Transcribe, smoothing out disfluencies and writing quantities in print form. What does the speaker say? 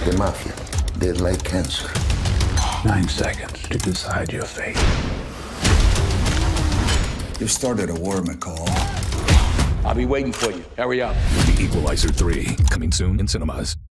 The mafia, they're like cancer. 9 seconds to decide your fate. You've started a war, McCall. I'll be waiting for you. Hurry up. The Equalizer 3, coming soon in cinemas.